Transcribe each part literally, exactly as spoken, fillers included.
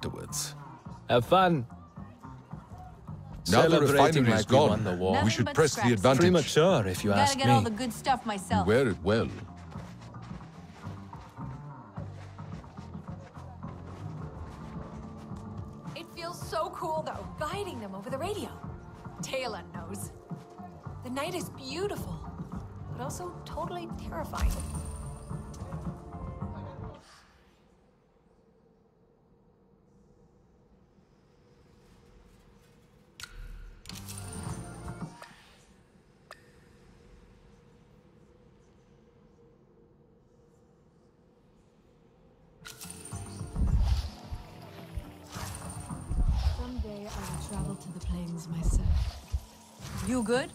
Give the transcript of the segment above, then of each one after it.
afterwards. Have fun. Now the Celebrating refinery is like we won gone. the war. We should but press the scraps. advantage. Premature, if you Gotta ask get all me. the good stuff myself. Wear it well. It feels so cool, though, guiding them over the radio. Taylor knows. The night is beautiful, but also totally terrifying. Someday I will travel to the plains myself. You good?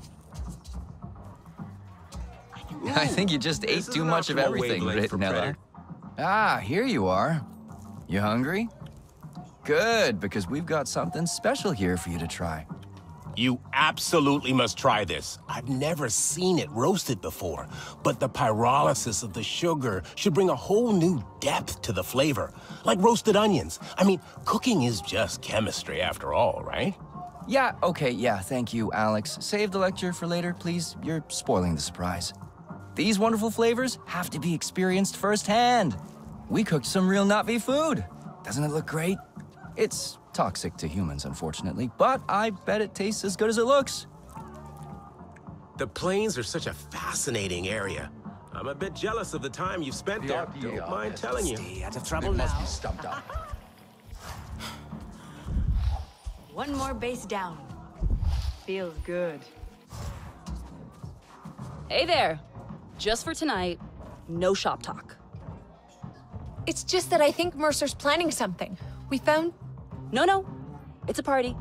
I think you just ate too much of everything, Ritanella. Ah, here you are. You hungry? Good, because we've got something special here for you to try. You absolutely must try this. I've never seen it roasted before, but the pyrolysis of the sugar should bring a whole new depth to the flavor, like roasted onions. I mean, cooking is just chemistry after all, right? Yeah, okay, yeah, thank you, Alex. Save the lecture for later, please. You're spoiling the surprise. These wonderful flavors have to be experienced firsthand. We cooked some real Na'vi food. Doesn't it look great? It's toxic to humans, unfortunately, but I bet it tastes as good as it looks. The plains are such a fascinating area. I'm a bit jealous of the time you've spent there. Don't mind telling you. Stay out of trouble They must now. be stumped out. One more base down. Feels good. Hey there. Just for tonight, no shop talk. It's just that I think Mercer's planning something. We found... No, no. It's a party.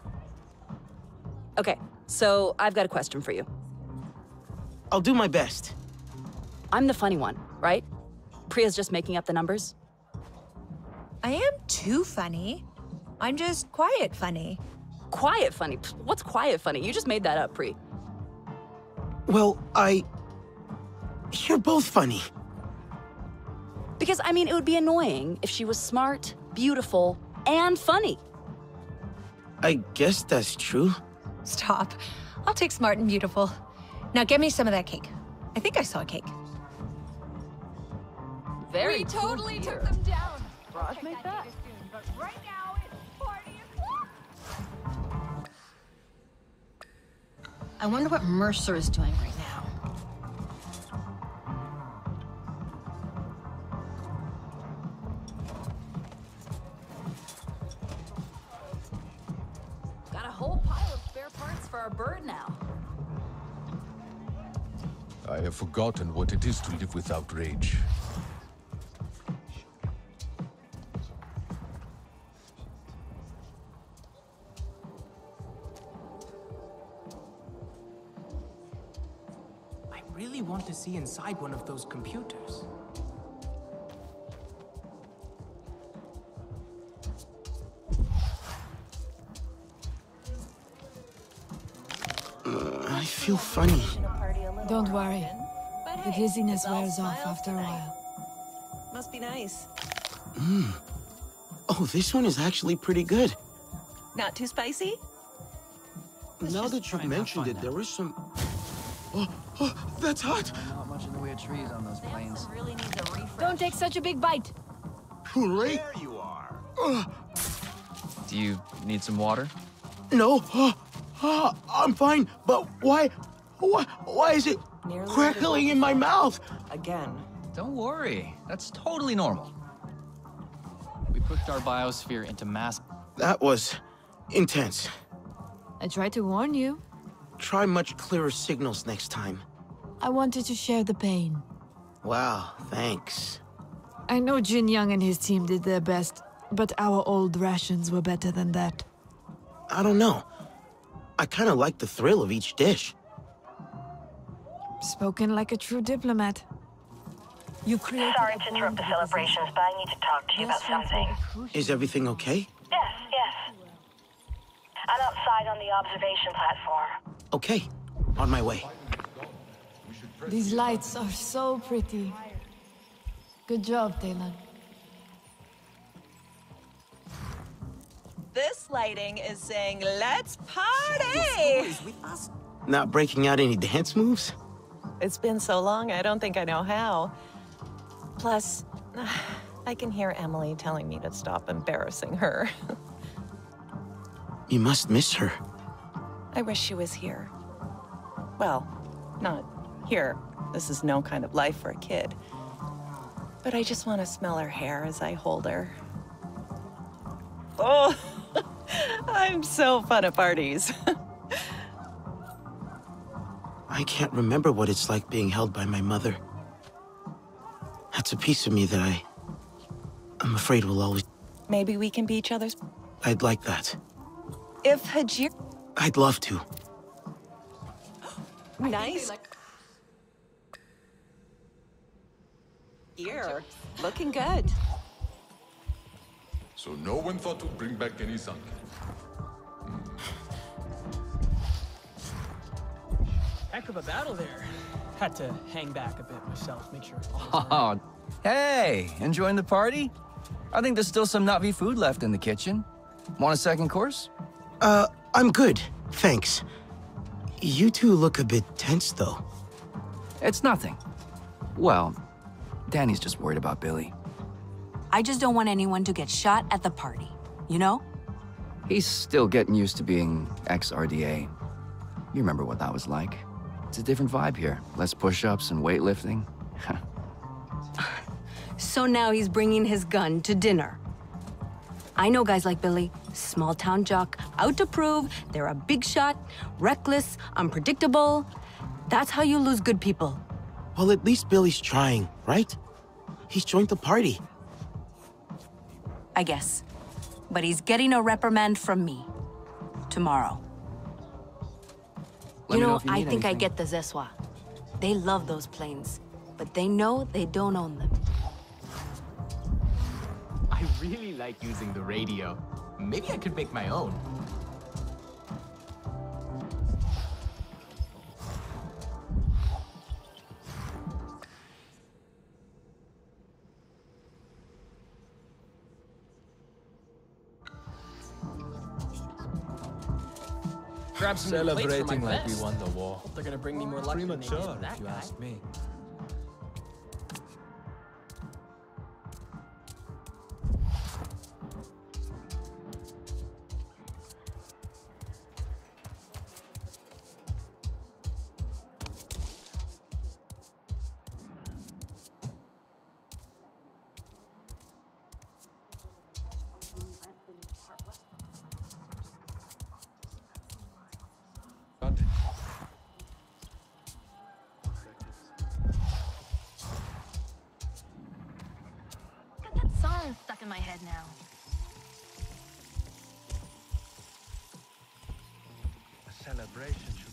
Okay, so I've got a question for you. I'll do my best. I'm the funny one, right? Priya's just making up the numbers? I am too funny. I'm just quiet funny. Quiet funny? Pfft, what's quiet funny? You just made that up, Pri. Well, I... You're both funny. Because, I mean, it would be annoying if she was smart, beautiful, and funny. I guess that's true. Stop. I'll take smart and beautiful. Now get me some of that cake. I think I saw a cake. Very We cool totally beer. took them down. Raj made that? But right now, it's party o'clock. I wonder what Mercer is doing right now. Got a whole pile of spare parts for our bird now. I have forgotten what it is to live without rage. I really want to see inside one of those computers. Uh, I feel funny. Don't worry. The dizziness wears off after a while. Must be nice. Mmm. Oh, this one is actually pretty good. Not too spicy? Now that you've mentioned it, there is some... Oh, oh, that's hot! Not much in the way of trees on those plains. Really needs a refresh. Don't take such a big bite. Too late. There you are. Uh, Do you need some water? no, uh, uh, I'm fine, but why... Why, why is it Nearly crackling in my mouth? Again. Don't worry. That's totally normal. We pushed our biosphere into mass... That was intense. I tried to warn you. Try much clearer signals next time. I wanted to share the pain. Wow, thanks. I know Jin Young and his team did their best, but our old rations were better than that. I don't know. I kind of like the thrill of each dish. Spoken like a true diplomat. You created Sorry to interrupt the celebrations, but I need to talk to you about something. Is everything okay? Yes, yes. I'm outside on the observation platform. Okay, on my way. These lights are so pretty. Good job, Talon. lighting is saying, let's party! Not breaking out any dance moves? It's been so long, I don't think I know how. Plus, I can hear Emily telling me to stop embarrassing her. You must miss her. I wish she was here. Well, not here. This is no kind of life for a kid. But I just want to smell her hair as I hold her. Oh, I'm so fun at parties. I can't remember what it's like being held by my mother. That's a piece of me that I... I'm afraid will always... Maybe we can be each other's... I'd like that. If Hajir... I'd love to. Nice. Here, looking good. So no one thought to bring back any sun. Heck of a battle there. Had to hang back a bit myself, make sure. Oh, hey, enjoying the party? I think there's still some Na'vi food left in the kitchen. Want a second course? Uh, I'm good, thanks. You two look a bit tense, though. It's nothing. Well, Danny's just worried about Billy. I just don't want anyone to get shot at the party, you know? He's still getting used to being ex-R D A. You remember what that was like. It's a different vibe here. Less push-ups and weightlifting. So now he's bringing his gun to dinner. I know guys like Billy, small-town jock, out to prove they're a big shot, reckless, unpredictable. That's how you lose good people. Well, at least Billy's trying, right? He's joined the party. I guess. But he's getting a reprimand from me. Tomorrow. Let you me know, know if you I need think I anything. get the Zeswa. They love those planes. But they know they don't own them. I really like using the radio. Maybe I could make my own. Grab some new plates for my Celebrating like we vest. won the war. Hope they're gonna bring me more luck than they did Premature, with that if you guy. ask me. Got that song stuck in my head now. A celebration should...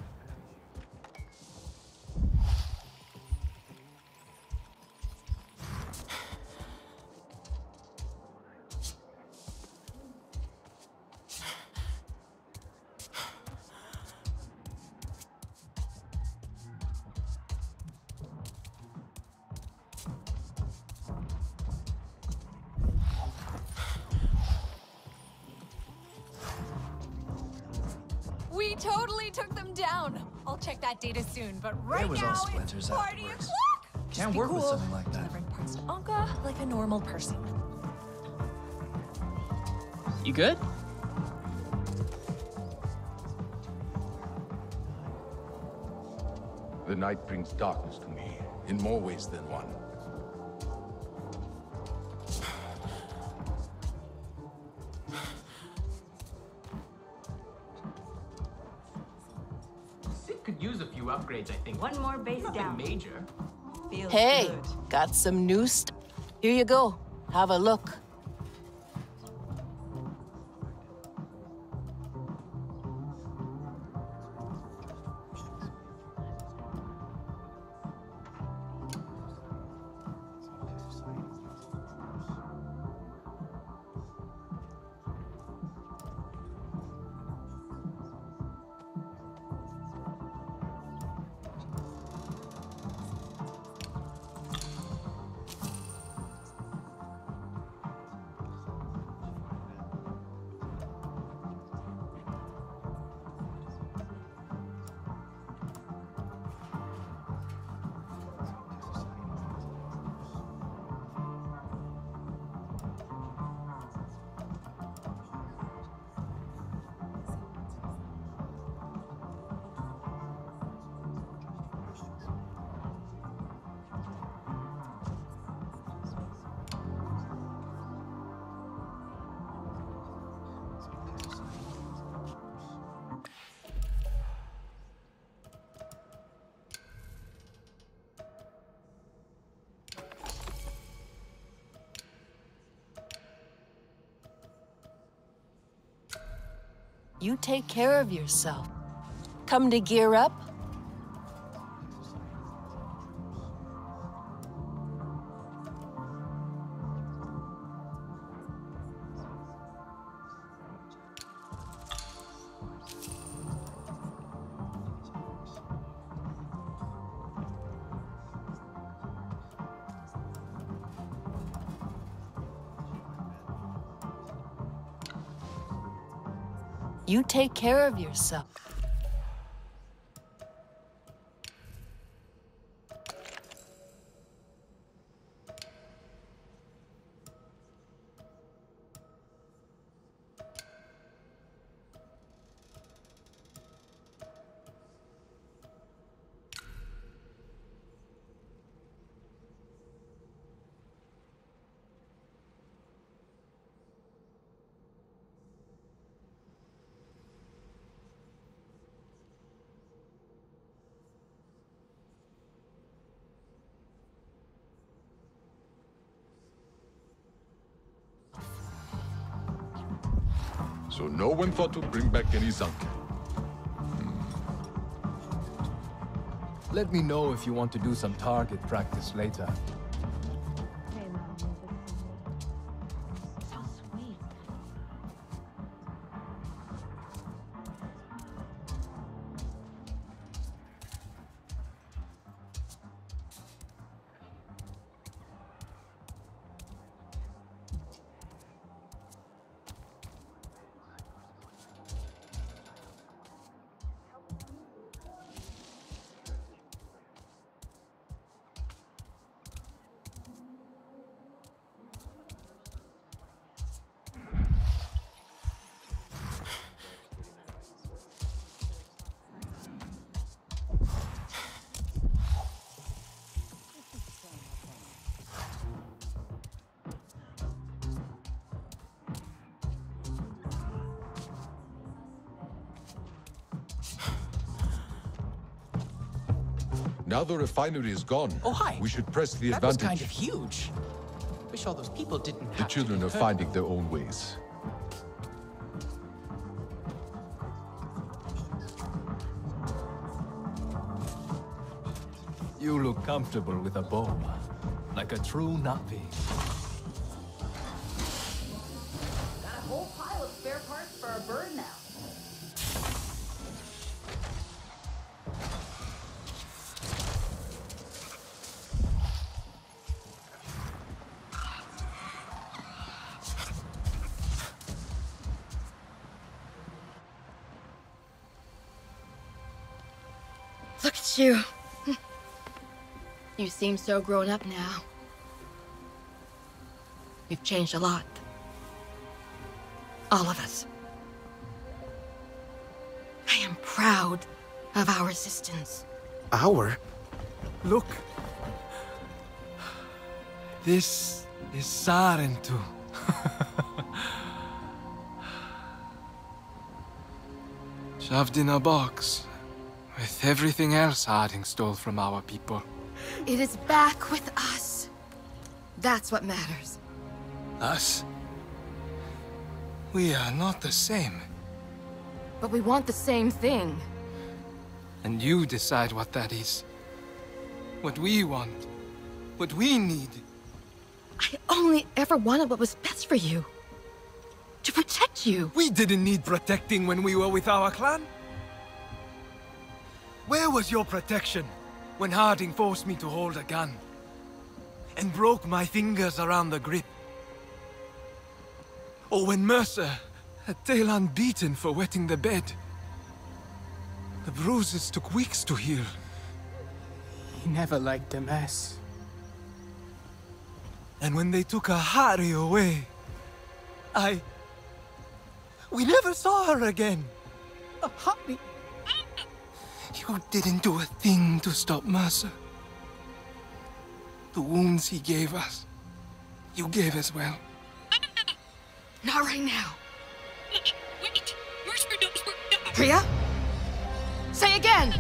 We totally took them down. I'll check that data soon, but right It was all now splinters it's party afterwards. o'clock. Just Can't be work cool. with something like that. Delivering parts to Anka like a normal person. You good? The night brings darkness to me, in more ways than one. Sid could use a few upgrades, I think. One more base Nothing down. major. Hey, got some new stuff. Here you go. Have a look. You take care of yourself. Come to gear up? You take care of yourself. So no one thought to bring back any Zanke. Let me know if you want to do some target practice later. Now the refinery is gone. Oh, hi. We should press the That advantage. was kind of huge. Wish all those people didn't have The to children be are hurt. finding their own ways. You look comfortable with a bow, like a true Na'vi. Got a whole pile of spare parts for a bird now. Look at you. You seem so grown up now. We've changed a lot. All of us. I am proud of our resistance. Our? Look. This is Sarentu. Shoved in a box. With everything else Harding stole from our people. It is back with us. That's what matters. Us? We are not the same. But we want the same thing. And you decide what that is. What we want. What we need. I only ever wanted what was best for you. To protect you. We didn't need protecting when we were with our clan. Where was your protection when Harding forced me to hold a gun? And broke my fingers around the grip? Or when Mercer had Talon beaten for wetting the bed? The bruises took weeks to heal. He never liked a mess. And when they took Ahari away, I... We never saw her again. Ahari? You didn't do a thing to stop Mercer. The wounds he gave us, you gave as well. Not right now. Wait, wait. Mercer knows we're not. Priya? Say again!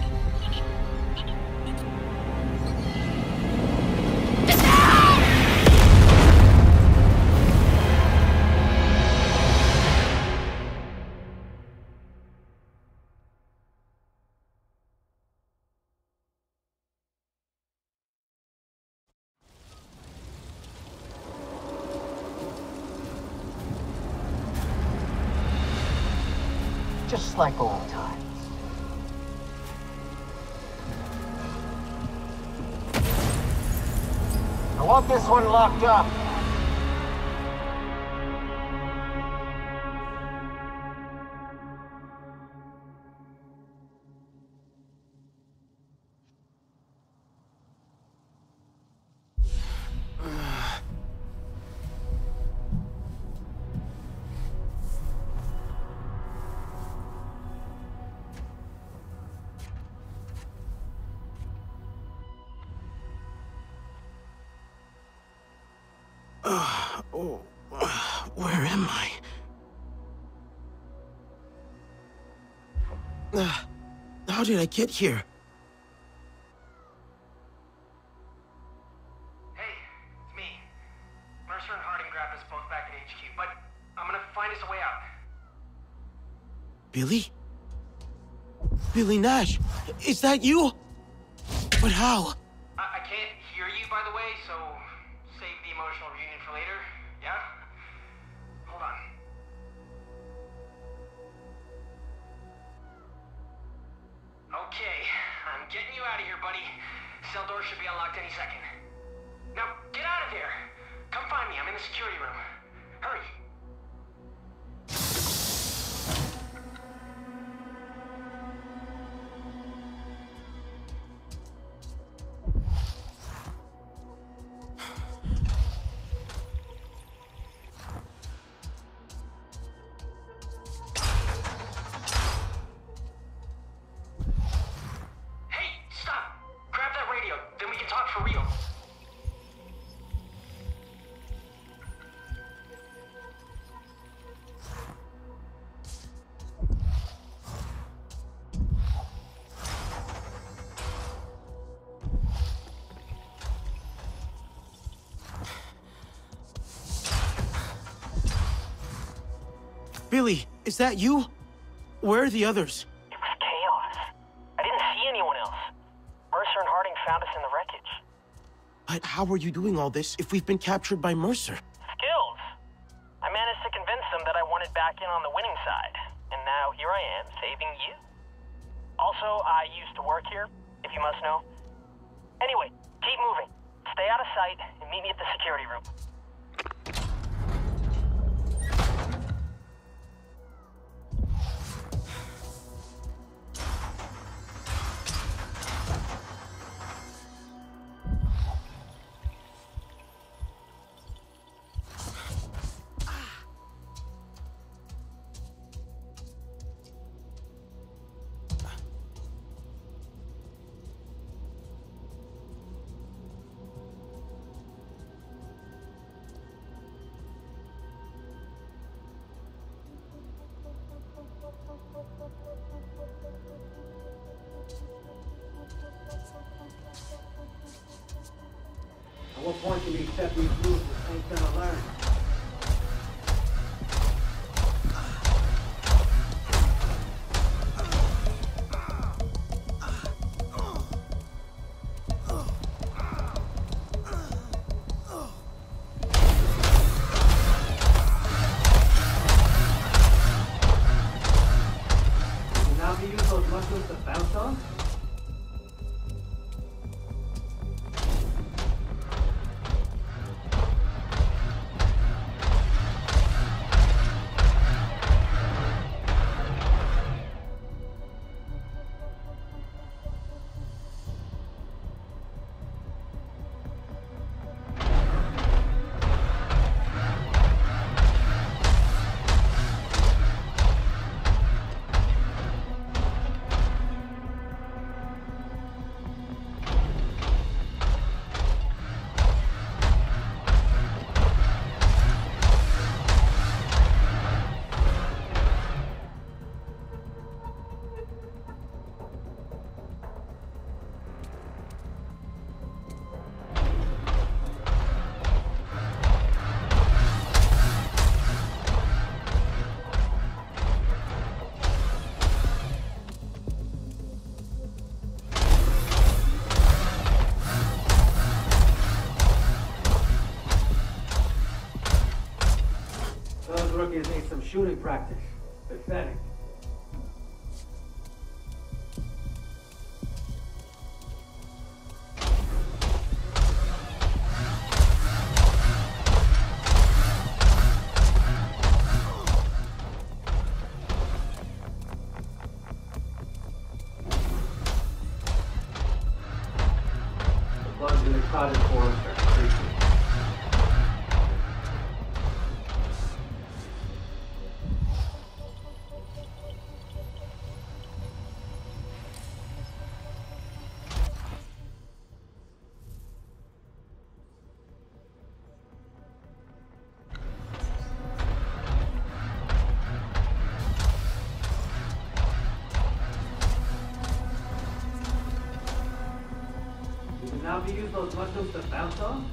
Just like old times. I want this one locked up. Uh, oh, uh, where am I? Uh, how did I get here? Hey, it's me. Mercer and Harding grabbed us both back at H Q, but I'm gonna find us a way out. Billy? Billy Nash, is that you? But how? I, I can't hear you, by the way, so save the emotional reunion for later, yeah? Hold on. Okay, I'm getting you out of here, buddy. Cell door should be unlocked any second. Now, get out of there! Come find me, I'm in the security room. Hurry! For real. Billy, is that you? Where are the others? It was chaos. I didn't see anyone else. Mercer and Harding found us in the wreckage. But how are you doing all this if we've been captured by Mercer? Skills. I managed to convince them that I wanted back in on the winning side. And now here I am, saving you. Also, I used to work here, if you must know. Anyway, keep moving. Stay out of sight and meet me at the security room. At what point do we accept these rules as things gonna learn? Now to use those muscles to bounce on? Those rookies need some shooting practice. Pathetic. Want to use those mushrooms to bounce on?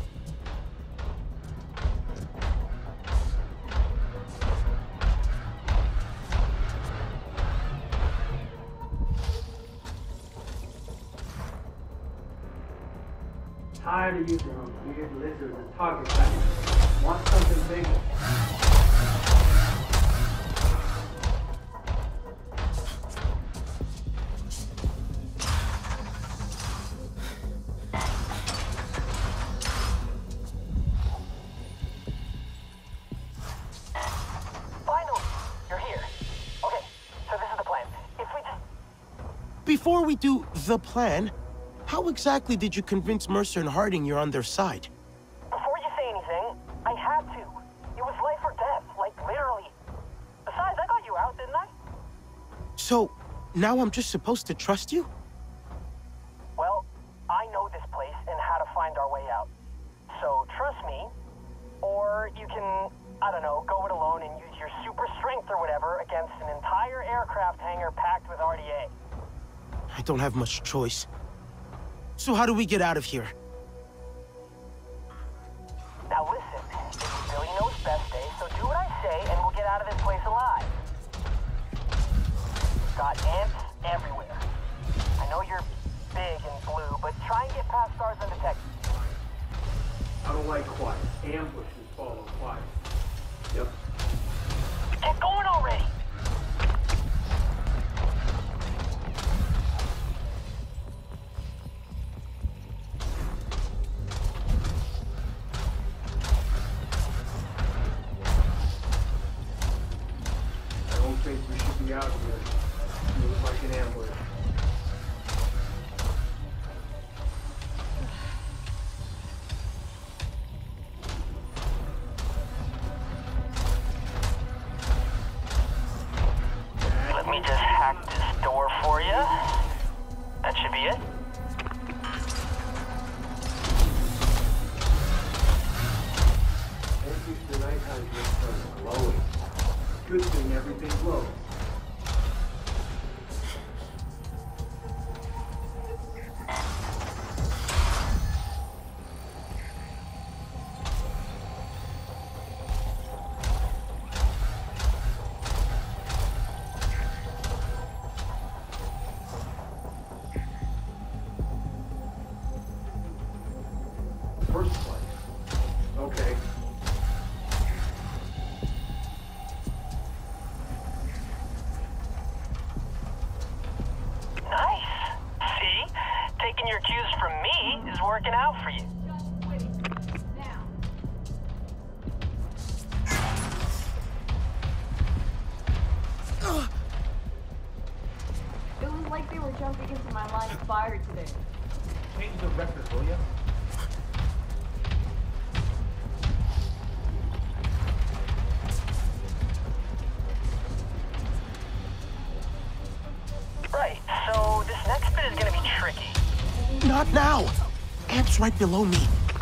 Tired of using those weird lizards as target practice. Want something bigger? Finally, you're here. Okay, so this is the plan. If we just... Before we do the plan, how exactly did you convince Mercer and Harding you're on their side? Before you say anything, I had to. It was life or death, like literally. Besides, I got you out, didn't I? So, now I'm just supposed to trust you? Well, I know this place and how to find our way out. So trust me, or you can, I don't know, go it alone and use your super strength or whatever against an entire aircraft hangar packed with R D A. I don't have much choice. So how do we get out of here? Now listen, it's Billy knows best day, so do what I say and we'll get out of this place alive. Got ants everywhere. I know you're big and blue, but try and get past stars undetected. I don't like quiet. Ambushes follow quiet. Yep. Get going already! I don't think we should be out here. You look like an ambush. Let me just hack this door for you. That should be it. Thank you to the nighttime just for glowing. Good thing everything glows. First place. Okay. Nice. See? Taking your cues from me is working out for you. It was like they were jumping into my line of fire today. Change the record, will ya? Right, so this next bit is gonna be tricky. Not now! Ant's right below me.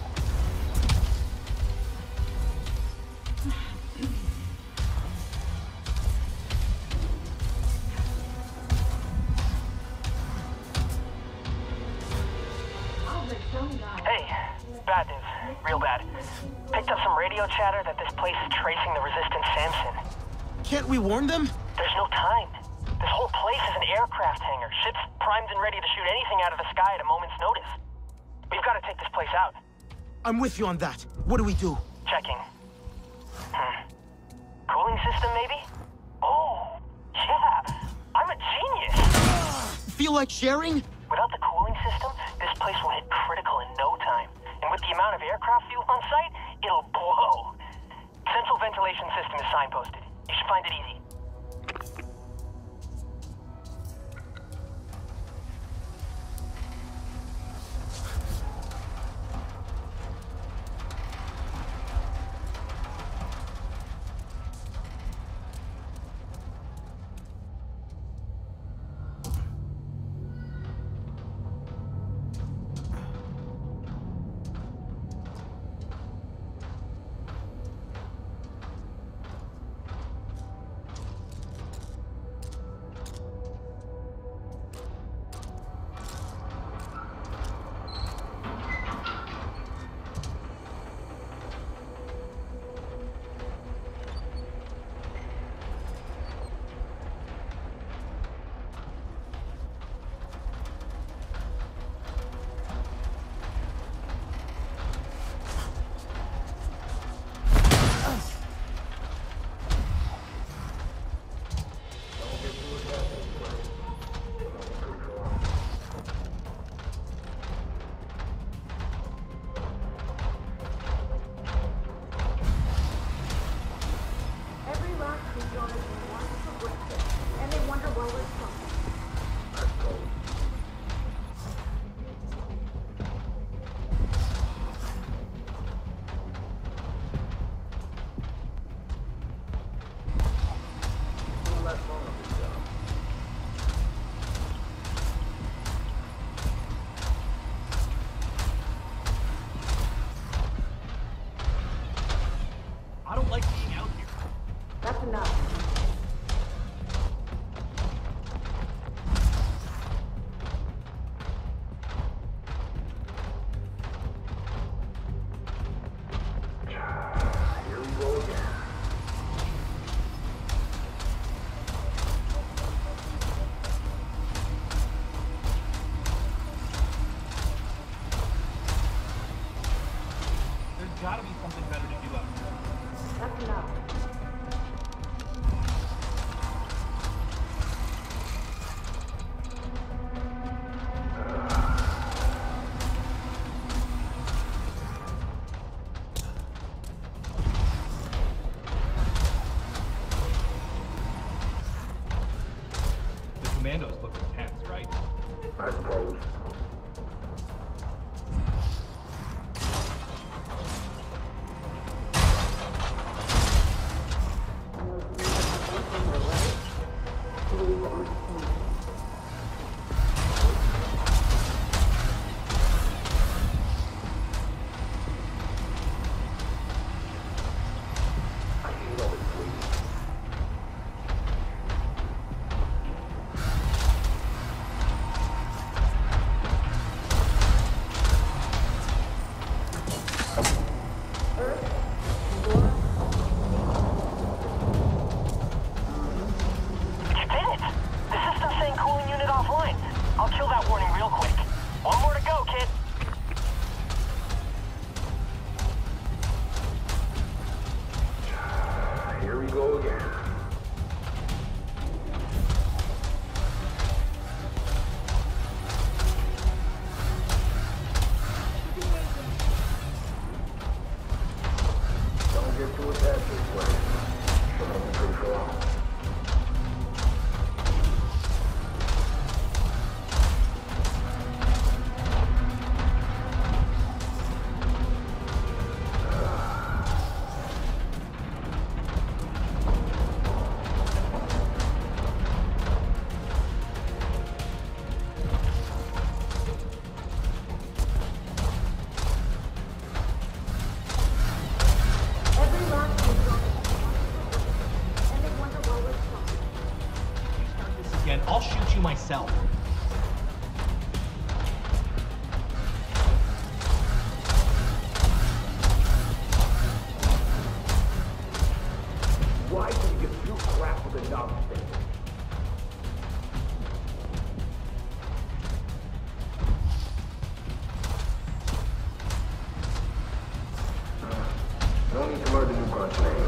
Hey, bad news. Real bad. Picked up some radio chatter that this place is tracing the Resistance Samson. Can't we warn them? There's no time. This whole place is an aircraft hangar. Ships primed and ready to shoot anything out of the sky at a moment's notice. We've got to take this place out. I'm with you on that. What do we do? Checking. Hmm. Cooling system, maybe? Oh, yeah. I'm a genius. Feel like sharing? Without the cooling system, this place will hit critical in no time. And with the amount of aircraft fuel on site, it'll blow. Central ventilation system is signposted. You should find it easy. commandos look intense, right? I suppose. I'll shoot you myself. Why do you give two crap with a knob stick? No need to murder new bunch names.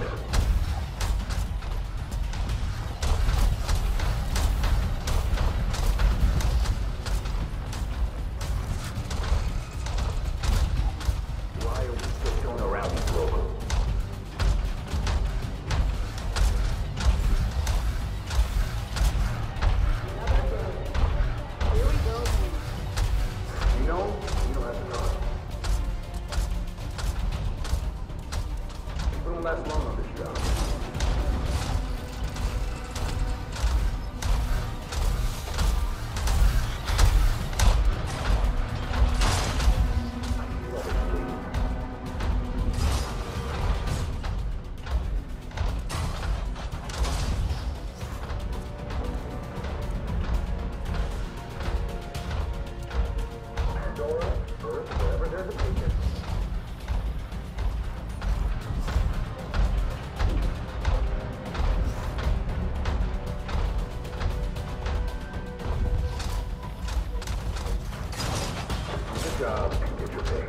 Job and get your pay.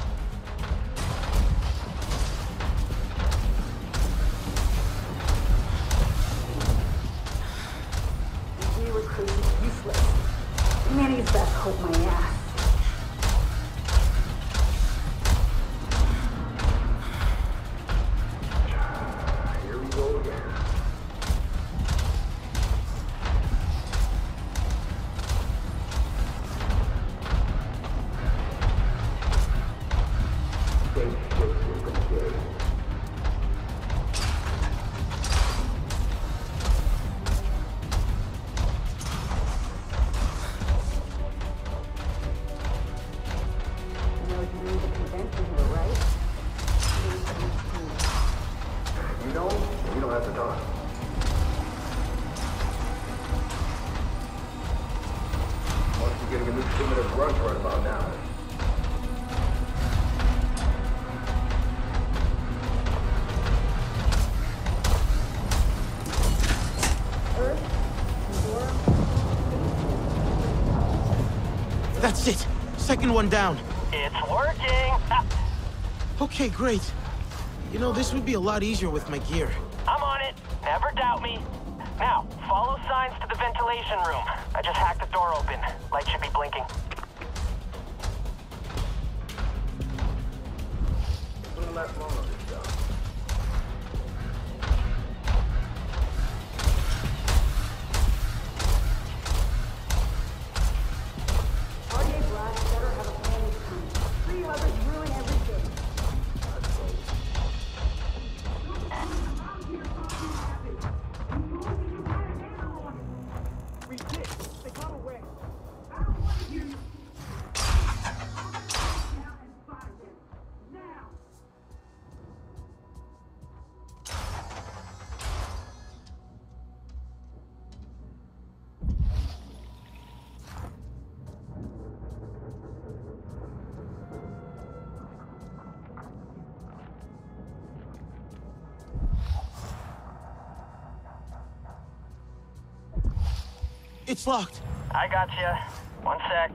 We recruited useless. Manny's back hope my ass. Here we go again. Getting a new primitive grunt right about now. That's it. Second one down. It's working. Ah. Okay, great. You know, this would be a lot easier with my gear. I'm on it. Never doubt me. Now, follow signs to the ventilation room. I just hacked the door open. Light should be blinking. Wouldn't last long on this job. It's locked. I got you. One sec.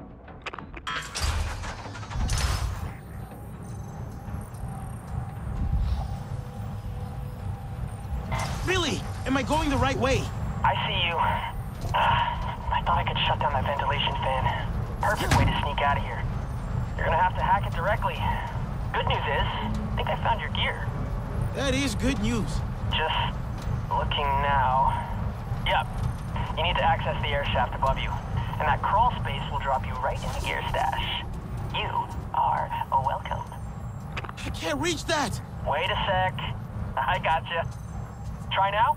Billy, am I going the right way? I see you. Uh, I thought I could shut down that ventilation fan. Perfect way to sneak out of here. You're gonna have to hack it directly. Good news is, I think I found your gear. That is good news. Just looking now. Yep. You need to access the air shaft above you. And that crawl space will drop you right in the gear stash. You are welcome. I can't reach that. Wait a sec. I gotcha. Try now?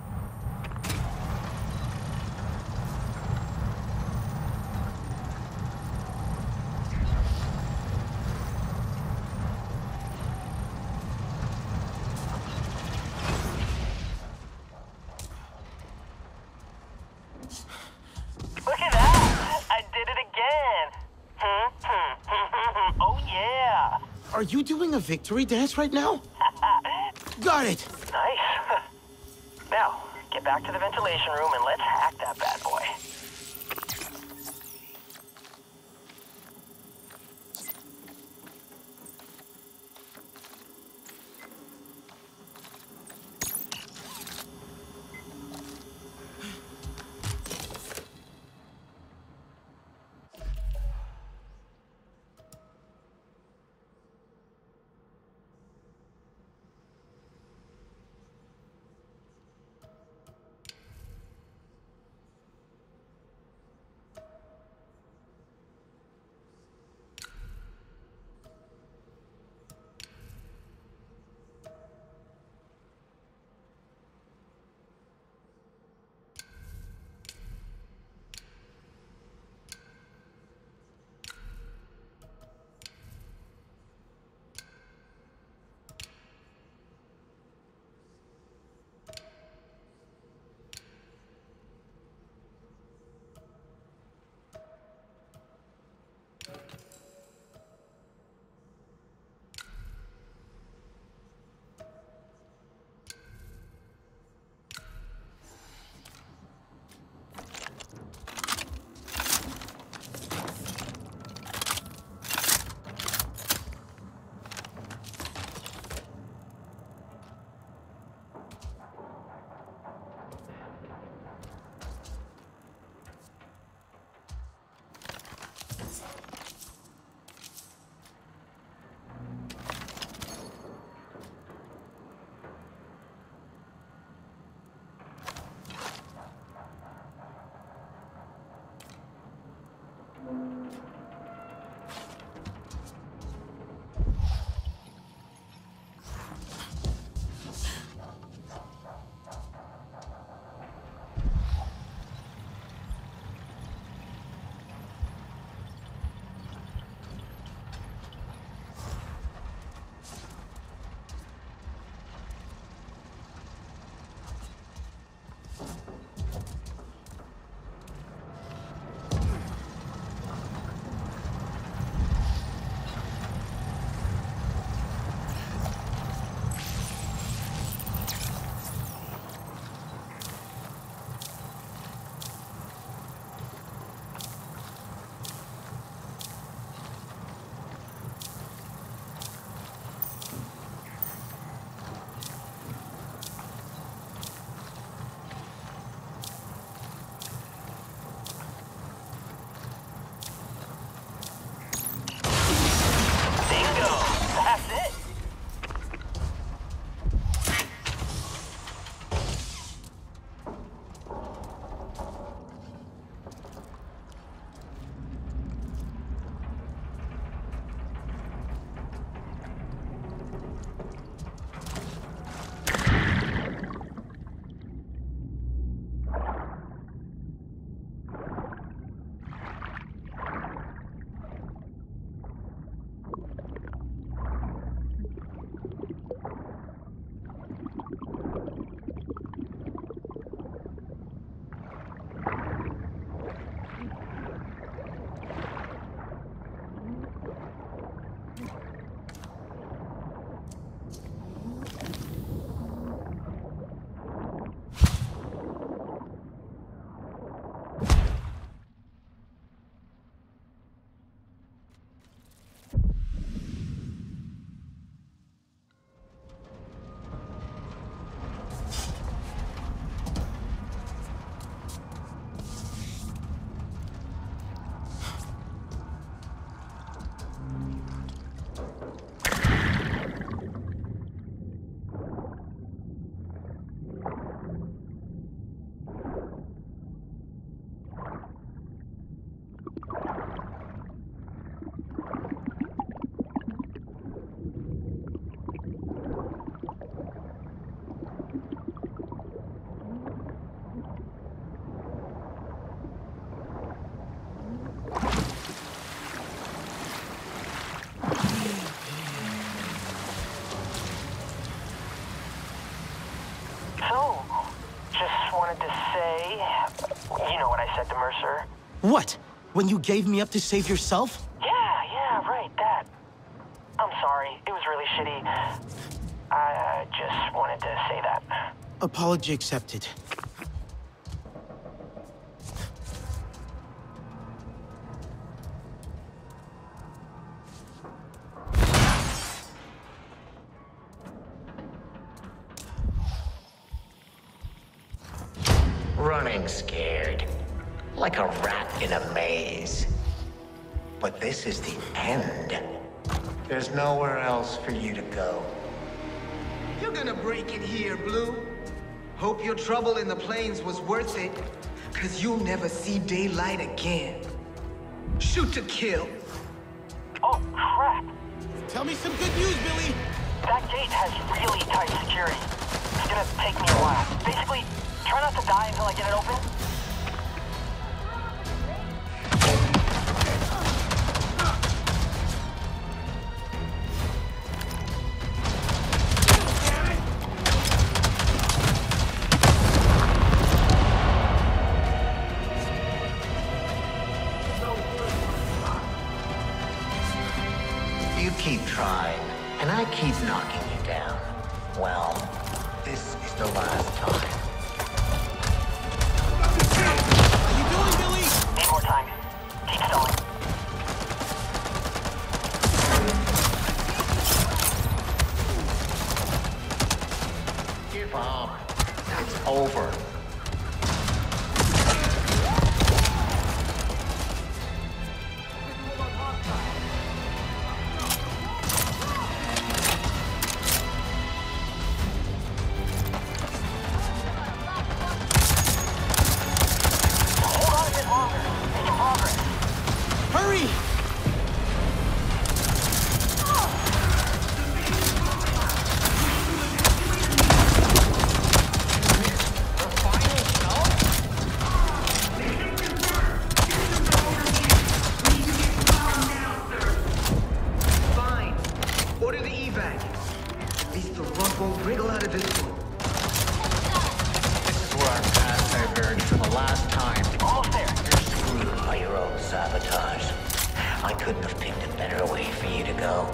Look at that! I did it again! Oh yeah! Are you doing a victory dance right now? Got it! Nice. Now, get back to the ventilation room and let's hack that bad boy. wanted to say... You know what I said to Mercer? What? When you gave me up to save yourself? Yeah, yeah, right, that. I'm sorry. It was really shitty. I uh, just wanted to say that. Apology accepted. Running scared, like a rat in a maze. But this is the end. There's nowhere else for you to go. You're gonna break it here, Blue. Hope your trouble in the plains was worth it, cause you'll never see daylight again. Shoot to kill. Oh, crap. Tell me some good news, Billy. That gate has really tight security. It's gonna take me a while. Basically, try not to die until I get it open. You keep trying, and I keep knocking you down. Well, this is the last time. How you doing, Billy? Need more time. Keep stalling. Give up. It's over. Hurry! Fine. Order the evac. At least the rump won't wriggle out of this one. This is where our paths diverged for the last time. Almost there. You're screwed by your own sabotage. I couldn't have picked a better way for you to go.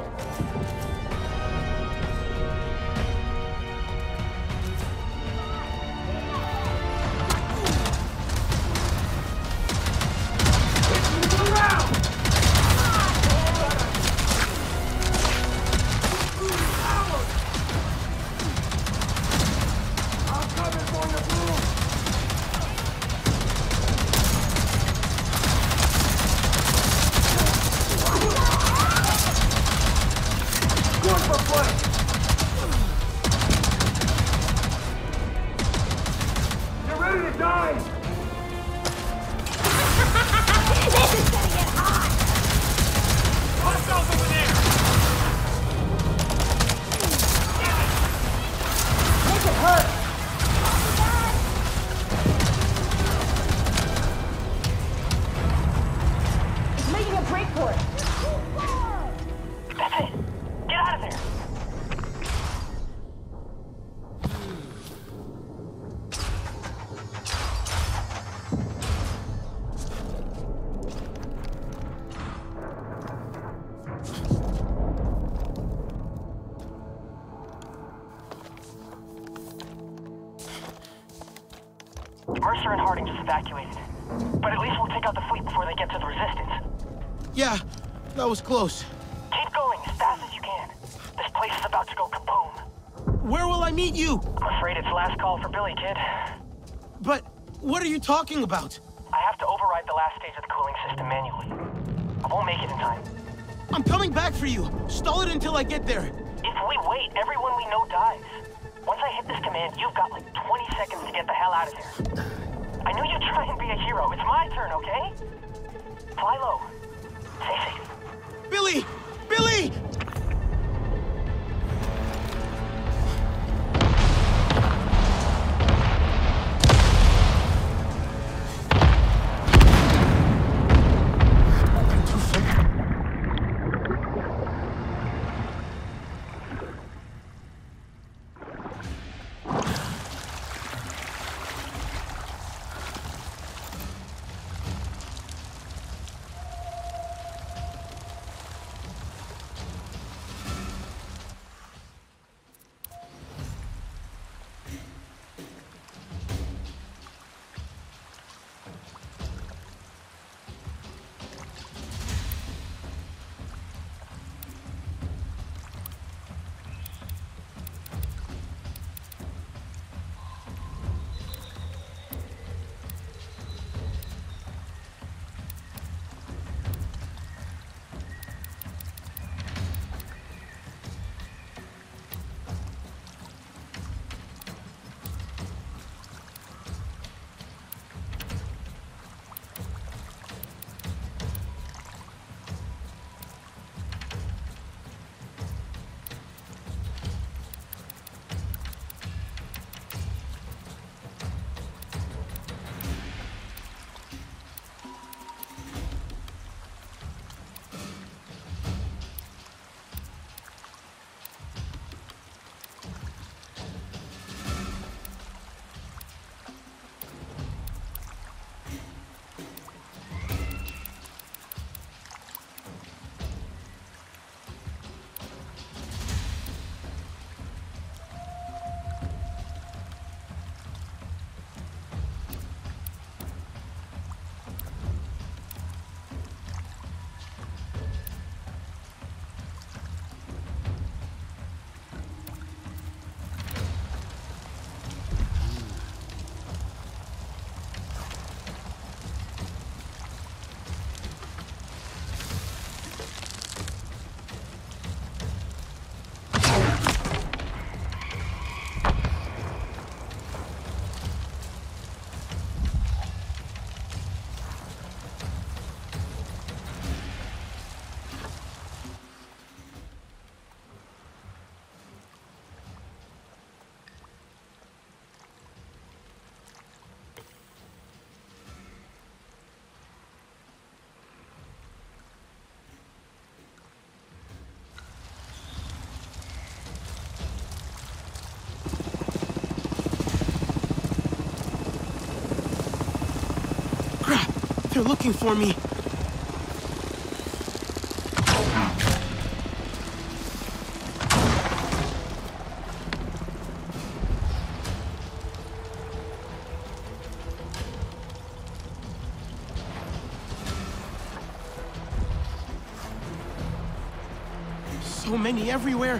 You're ready to die! This is gonna get hot! Hostiles over there! Make it hurt! It's making a break for it! That's it. Get out of there. Mercer and Harding just evacuated. But at least we'll take out the fleet before they get to the Resistance. Yeah, that was close. Keep going as fast as you can. This place is about to go kaboom. Where will I meet you? I'm afraid it's last call for Billy, kid. But what are you talking about? I have to override the last stage of the cooling system manually. I won't make it in time. I'm coming back for you. Stall it until I get there. If we wait, everyone we know dies. Once I hit this command, you've got like twenty seconds to get the hell out of there. I knew you'd try and be a hero. It's my turn, okay? Fly low. Stay safe. Billy! Billy! They're looking for me. So many everywhere.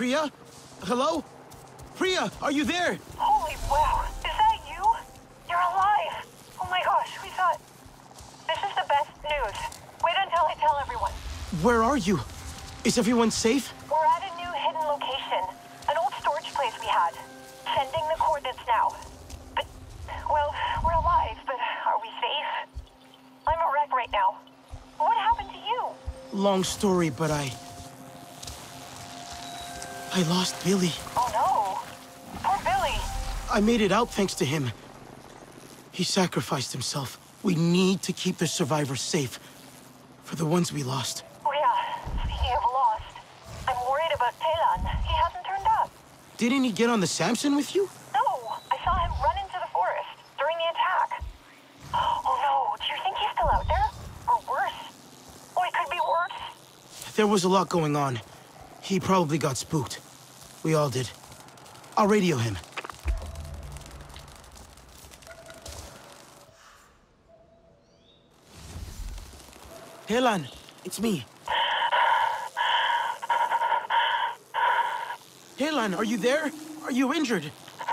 Priya? Hello? Priya, are you there? Holy wow, is that you? You're alive! Oh my gosh, we thought... This is the best news. Wait until I tell everyone. Where are you? Is everyone safe? We're at a new hidden location. An old storage place we had. Sending the coordinates now. But, well, we're alive, but are we safe? I'm a wreck right now. What happened to you? Long story, but I... I lost Billy. Oh no! Poor Billy! I made it out thanks to him. He sacrificed himself. We need to keep the survivors safe. For the ones we lost. Oh yeah, speaking of lost, I'm worried about Taelan. He hasn't turned up. Didn't he get on the Samson with you? No, I saw him run into the forest during the attack. Oh no, do you think he's still out there? Or worse? Oh, it could be worse. There was a lot going on. He probably got spooked. We all did. I'll radio him. Taelan, it's me. Taelan, are you there? Are you injured?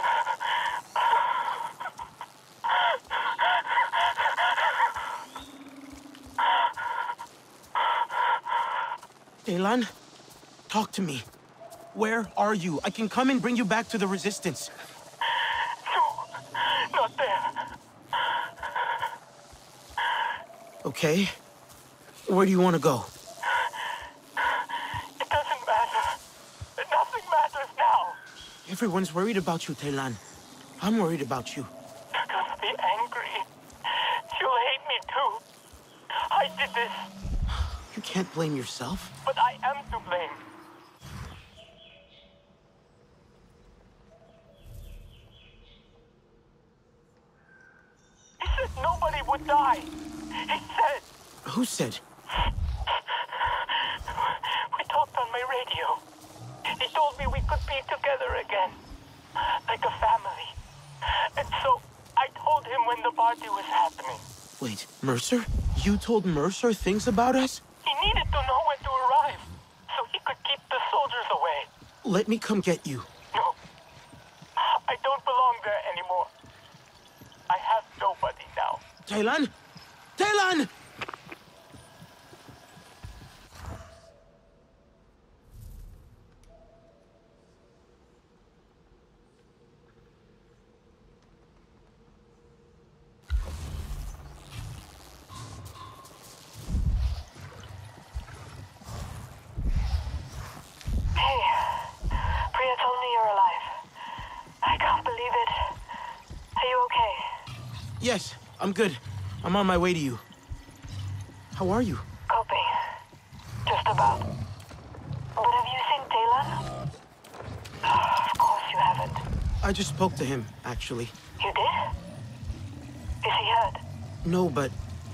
Taelan, talk to me. Where are you? I can come and bring you back to the Resistance. No, not there. Okay. Where do you want to go? It doesn't matter. Nothing matters now. Everyone's worried about you, Taelan. I'm worried about you. You're gonna be angry. You'll hate me too. I did this. You can't blame yourself. But I am to blame. He said nobody would die. He said... Who said? We talked on my radio. He told me we could be together again. Like a family. And so, I told him when the party was happening. Wait, Mercer? You told Mercer things about us? He needed to know when to arrive, so he could keep the soldiers away. Let me come get you. No. I don't belong there anymore. I have nobody now. Taelan? Taelan! Yes, I'm good. I'm on my way to you. How are you? Coping. Just about. But have you seen Taelan? Of course you haven't. I just spoke to him, actually. You did? Is he hurt? No, but...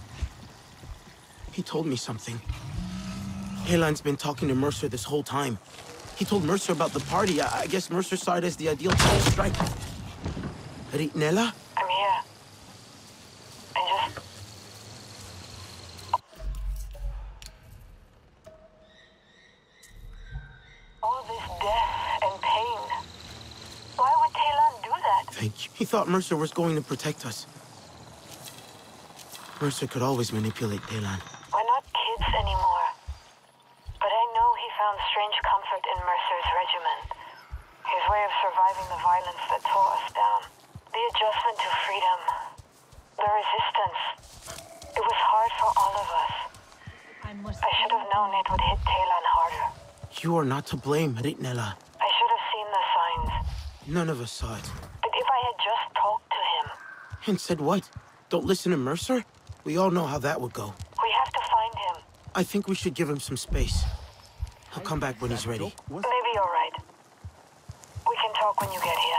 he told me something. Taelan's been talking to Mercer this whole time. He told Mercer about the party. I, I guess Mercer saw it as the ideal time to strike. Ritnella? I'm here. And just... all this death and pain. Why would Taelan do that? Thank you. He thought Mercer was going to protect us. Mercer could always manipulate Taelan. We're not kids anymore. But I know he found strange comfort in Mercer's regiment. His way of surviving the violence that tore us down. The adjustment to freedom. The resistance. It was hard for all of us. I should have known it would hit Taelan harder. You are not to blame, Ritnella. I should have seen the signs. None of us saw it. But if I had just talked to him... And said what? Don't listen to Mercer? We all know how that would go. We have to find him. I think we should give him some space. He'll come back when he's ready. Maybe you're right. We can talk when you get here.